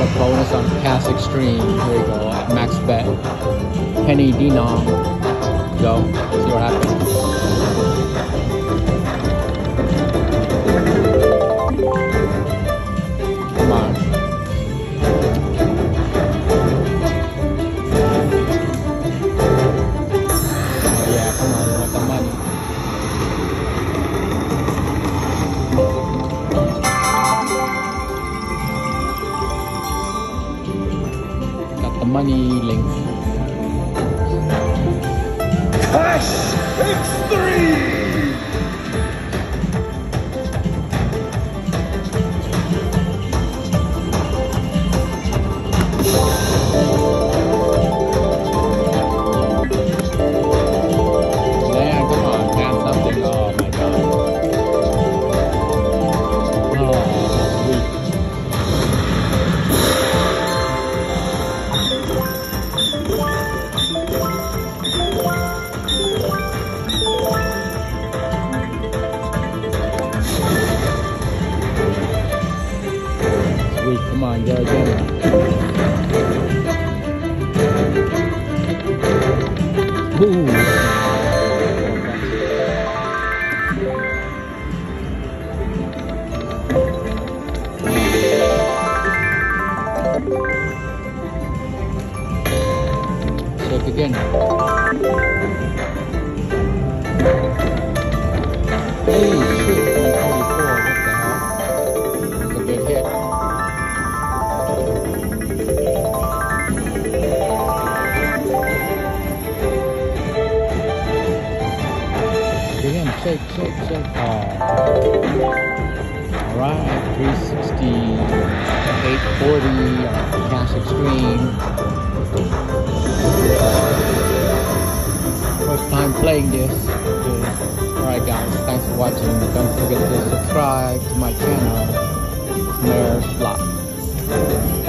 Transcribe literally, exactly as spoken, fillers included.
bonus on Cast Xtreme. Here we go at max bet. Penny Denom. Go. See what happens. Come on. Oh yeah, come on, want the money. Got the money link. Xtreme! Man, come on, man, something. Oh my god. Oh, sweet. Sweet, come on, go again. Ooh. Check again. Hey, shit, three forty-four, what the hell? That's a good hit. Again, shake, shake, shake. Oh. Alright, three sixty, eight forty on Cast Xtreme. First time playing this. Alright guys, thanks for watching. Don't forget to subscribe to my channel. Snare Slot.